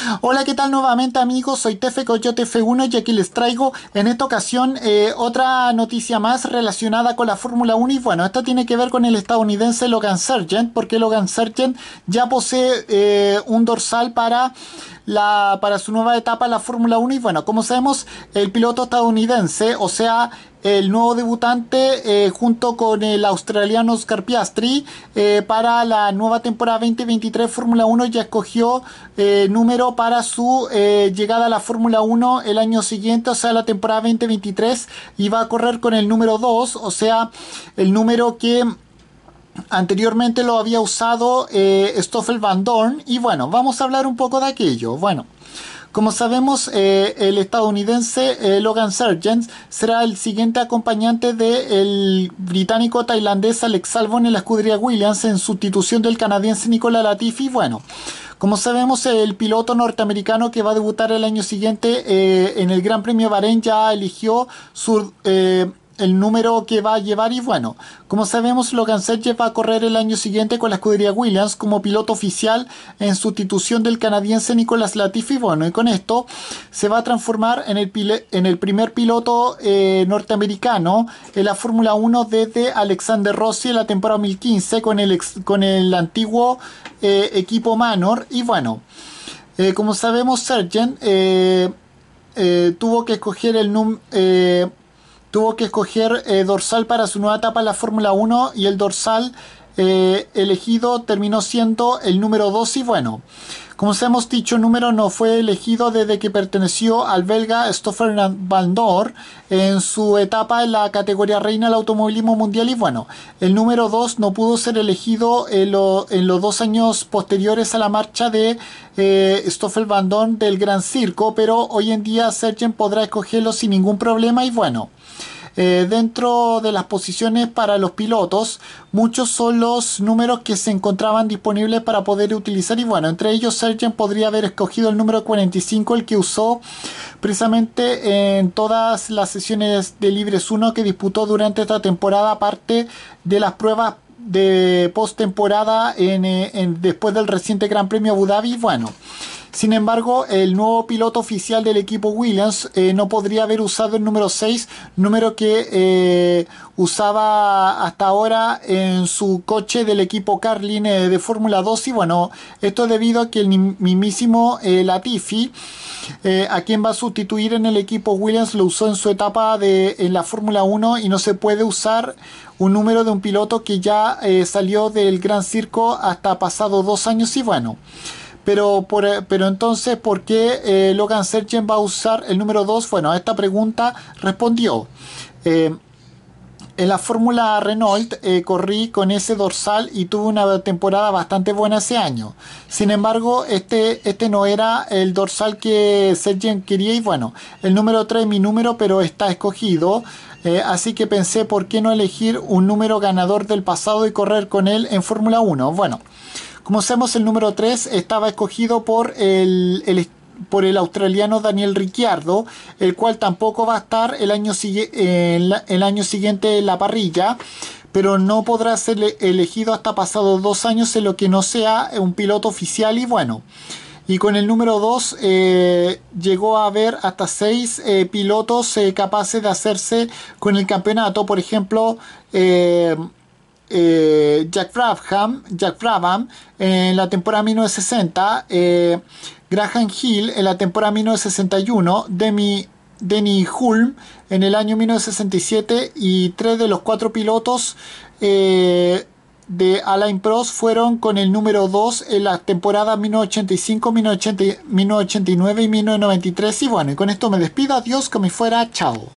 Hola, ¿qué tal nuevamente amigos? Soy Tefe Coyote F1 y aquí les traigo en esta ocasión otra noticia más relacionada con la Fórmula 1 y bueno, esto tiene que ver con el estadounidense Logan Sargent porque Logan Sargent ya posee un dorsal para su nueva etapa en la Fórmula 1 y bueno, como sabemos, el piloto estadounidense, o sea, el nuevo debutante junto con el australiano Oscar Piastri para la nueva temporada 2023 Fórmula 1 ya escogió número para su llegada a la Fórmula 1 el año siguiente, o sea la temporada 2023, y va a correr con el número 2, o sea el número que anteriormente lo había usado Stoffel Van Dorn. Y bueno, vamos a hablar un poco de aquello. Bueno, como sabemos, el estadounidense Logan Sargent será el siguiente acompañante del británico tailandés Alex Albon en la escudería Williams en sustitución del canadiense Nicolas Latifi. Bueno, como sabemos, el piloto norteamericano que va a debutar el año siguiente en el Gran Premio Bahrein ya eligió el número que va a llevar y bueno, como sabemos, Logan Sargent va a correr el año siguiente con la escudería Williams como piloto oficial en sustitución del canadiense Nicolas Latifi. Bueno, y con esto se va a transformar en el primer piloto norteamericano en la Fórmula 1 desde Alexander Rossi en la temporada 2015 con el antiguo equipo Manor. Y bueno, como sabemos, Sargent tuvo que escoger dorsal para su nueva etapa en la Fórmula 1 y el dorsal elegido terminó siendo el número 2 y bueno, como sabemos, dicho número no fue elegido desde que perteneció al belga Stoffel Van Dorn en su etapa en la categoría reina del automovilismo mundial y bueno, el número 2 no pudo ser elegido en los 2 años posteriores a la marcha de Stoffel Van Dorn del Gran Circo, pero hoy en día Sargent podrá escogerlo sin ningún problema y bueno, dentro de las posiciones para los pilotos, muchos son los números que se encontraban disponibles para poder utilizar y bueno, entre ellos Sargent podría haber escogido el número 45, el que usó precisamente en todas las sesiones de Libres 1 que disputó durante esta temporada, aparte de las pruebas de postemporada después del reciente Gran Premio Abu Dhabi. Bueno, sin embargo, el nuevo piloto oficial del equipo Williams no podría haber usado el número 6, número que usaba hasta ahora en su coche del equipo Carlin de Fórmula 2 y bueno, esto debido a que el mismísimo Latifi, a quien va a sustituir en el equipo Williams, lo usó en su etapa en la Fórmula 1 y no se puede usar un número de un piloto que ya salió del Gran Circo hasta pasado 2 años y bueno. Pero entonces, ¿por qué Logan Sargent va a usar el número 2? Bueno, a esta pregunta respondió. En la Fórmula Renault corrí con ese dorsal y tuve una temporada bastante buena ese año. Sin embargo, este no era el dorsal que Sargent quería y bueno, el número 3 es mi número, pero está escogido. Así que pensé, ¿por qué no elegir un número ganador del pasado y correr con él en Fórmula 1? Bueno, como sabemos, el número 3 estaba escogido por el australiano Daniel Ricciardo, el cual tampoco va a estar el año siguiente en la parrilla, pero no podrá ser elegido hasta pasados 2 años en lo que no sea un piloto oficial y bueno. Y con el número 2 llegó a haber hasta 6 pilotos capaces de hacerse con el campeonato. Por ejemplo, Jack Brabham en la temporada 1960, Graham Hill en la temporada 1961, Denny Hulme en el año 1967 y 3 de los 4 pilotos de Alain Prost fueron con el número 2 en las temporadas 1985, 1989 y 1993 y bueno, y con esto me despido, adiós, como fuera, chao.